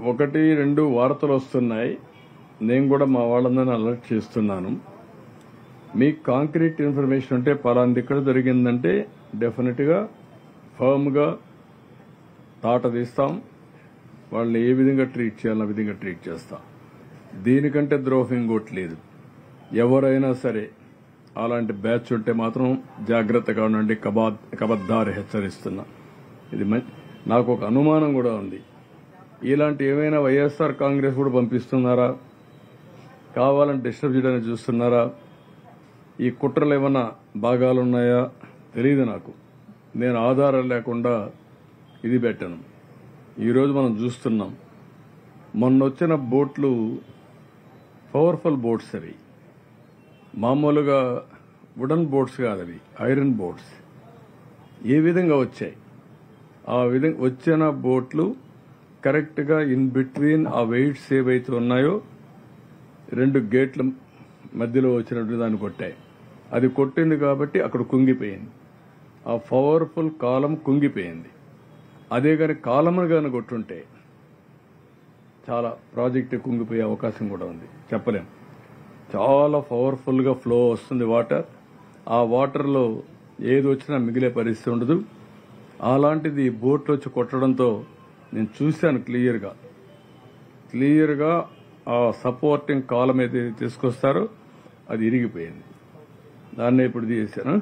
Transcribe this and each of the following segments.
ఒకటి రెండు వార్తలు వస్తున్నాయి. నేను కూడా మా వాళ్ళందరినీ అలర్ట్ చేస్తున్నాను. మీకు కాంక్రీట్ ఇన్ఫర్మేషన్ ఉంటే పలాంది ఇక్కడ జరిగిందంటే డెఫినెట్ గా ఫర్మ్ గా తాట తీస్తాం. వాళ్ళని ఏ విధంగా ట్రీట్ చేయాలో ఆ విధంగా ట్రీట్ చేస్తాం. దీనికంటే ద్రోహం ఇంకోటి లేదు. ఎవరైనా సరే అలాంటి బ్యాచ్ ఉంటే మాత్రం జాగ్రత్తగా ఉండండి. కబద్దారి హెచ్చరిస్తున్నా. ఇది నాకు ఒక అనుమానం కూడా ఉంది. ఇలాంటి ఏమైనా వైఎస్ఆర్ కాంగ్రెస్ కూడా పంపిస్తున్నారా, కావాలని డిస్టర్బ్ చేయడానికి చూస్తున్నారా, ఈ కుట్రలు ఏమన్నా భాగాలున్నాయా తెలియదు నాకు. నేను ఆధారం లేకుండా ఇది పెట్టను. ఈరోజు మనం చూస్తున్నాం, మొన్న వచ్చిన బోట్లు పవర్ఫుల్ బోట్స్. అవి మామూలుగా వుడన్ బోట్స్ కాదు, అవి ఐరన్ బోట్స్. ఏ విధంగా వచ్చాయి? ఆ విధంగా వచ్చిన బోట్లు కరెక్ట్ గా ఇన్ బిట్వీన్ ఆ వెయిట్స్ ఏవైతే ఉన్నాయో 2 గేట్ల మధ్యలో వచ్చినట్టు దాన్ని కొట్టాయి. అది కొట్టింది కాబట్టి అక్కడ కుంగిపోయింది. ఆ పవర్ఫుల్ కాలం కుంగిపోయింది. అదే కానీ కాలమును కానీ కొట్టుంటే చాలా ప్రాజెక్ట్ కుంగిపోయే అవకాశం కూడా ఉంది. చెప్పలేం. చాలా పవర్ఫుల్ గా ఫ్లో వస్తుంది వాటర్. ఆ వాటర్ లో ఏది వచ్చినా మిగిలే పరిస్థితి ఉండదు. అలాంటిది బోట్లు వచ్చి కొట్టడంతో నేను చూశాను క్లియర్ గా ఆ సపోర్టింగ్ కాలం ఏదైతే తీసుకొస్తారో అది ఇరిగిపోయింది. దాన్నే ఇప్పుడు తీసాను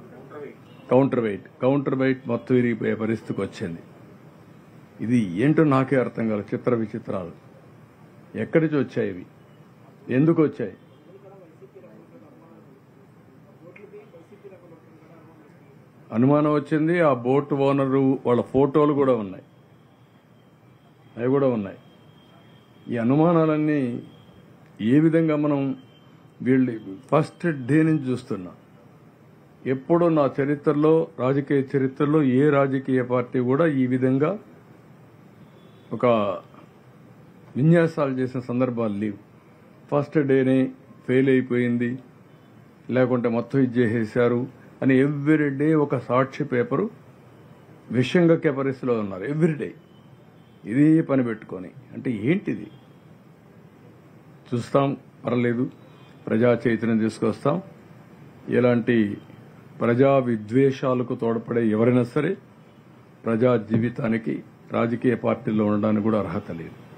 కౌంటర్ వెయిట్ మొత్తం ఇరిగిపోయే పరిస్థితికి వచ్చింది. ఇది ఏంటో నాకే అర్థం కాదు. చిత్ర విచిత్రాలు ఎక్కడి నుంచి వచ్చాయి? ఇవి ఎందుకు వచ్చాయి? అనుమానం వచ్చింది. ఆ బోట్ ఓనరు వాళ్ళ ఫోటోలు కూడా ఉన్నాయి, అవి కూడా ఉన్నాయి. ఈ అనుమానాలన్నీ ఏ విధంగా మనం వీళ్ళు ఫస్ట్ డే నుంచి చూస్తున్నాం. ఎప్పుడూ నా చరిత్రలో, రాజకీయ చరిత్రలో ఏ రాజకీయ పార్టీ కూడా ఈ విధంగా ఒక విన్యాసాలు చేసిన సందర్భాలు లేవు. ఫస్ట్ డేనే ఫెయిల్ అయిపోయింది, లేకుంటే మొత్తం ఇది చేసేశారు అని ఎవ్రీడే ఒక సాక్షి పేపరు విషయంగా పరిస్థితిలో ఉన్నారు. ఎవ్రీడే ఇదే పని పెట్టుకొని. అంటే ఏంటిది? చూస్తాం, పర్లేదు, ప్రజా చైతన్యం తీసుకొస్తాం. ఇలాంటి ప్రజా విద్వేషాలకు తోడ్పడే ఎవరైనా సరే ప్రజా జీవితానికి రాజకీయ పార్టీల్లో ఉండడానికి కూడా అర్హత లేదు.